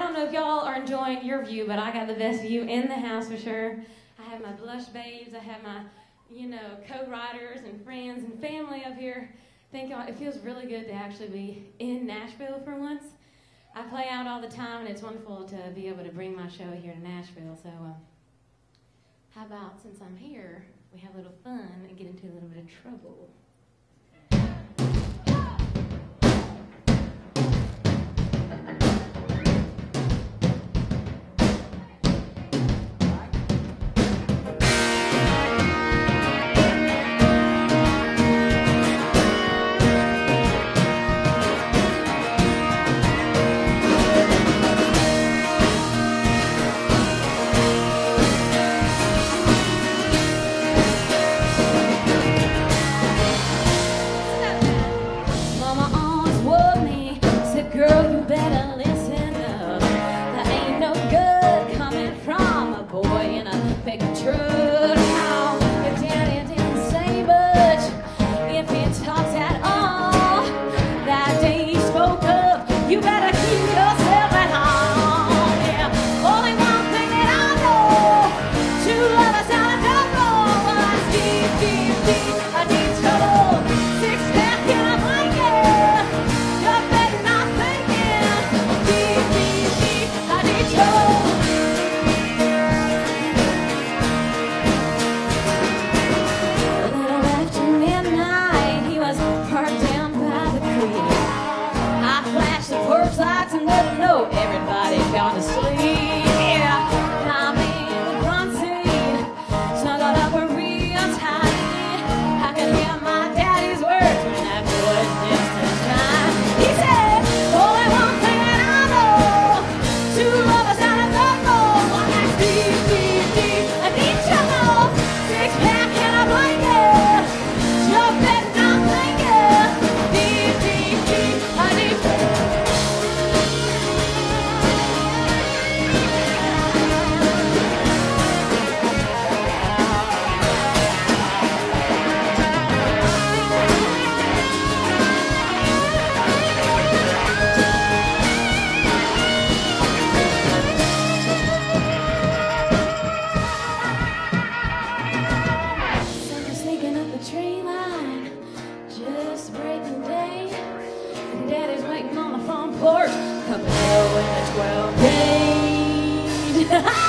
don't know if y'all are enjoying your view, but I got the best view in the house for sure. I have my blush babes, I have my, co-writers and friends and family up here. Thank y'all. It feels really good to actually be in Nashville for once. I play out all the time, and it's wonderful to be able to bring my show here to Nashville. So how about, since I'm here, we have a little fun and get into a little bit of trouble. Girl, you better listen up. There ain't no good coming from a boy in a pickup truck. Now, your daddy didn't say much, if he talks at all. That day he spoke up, you better keep yourself at home. Yeah, only one thing that I know, two lovers out of double. But deep, deep, deep, I need trouble. Six pack in a blanket. You better not think. Lights and let them know everybody's gone to sleep. Yeah, I'm in the front seat, snuggled up real tight. I could hear my daddy's words when that boy missed his time. He said, only one thing that I know, two lovers out of the road. One that's deep, deep, deep, I need trouble. Six pack and a blanket, you better not think it. Deep, deep, deep, I need trouble. Tree line, just breaking day. And Daddy's waiting on the front porch, cup of joe in the 12 gauge.